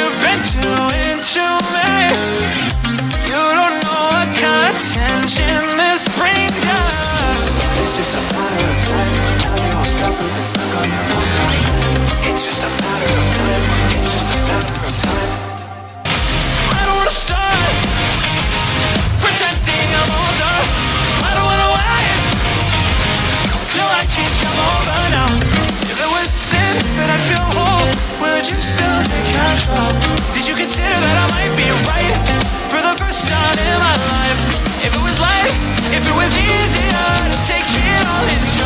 you've been doing to me. You don't know what kind of tension this brings ya. It's just a matter of time. Everyone's got something stuck on their own mind. It's just a matter of time. It's just a matter of time. I don't wanna start pretending I'm older. I don't wanna wait till I can jump over now. If it was sin, then I'd feel whole. Would you still take control? Did you consider that I might be right for the first time in my life? If it was light, if it was easier to take it all in.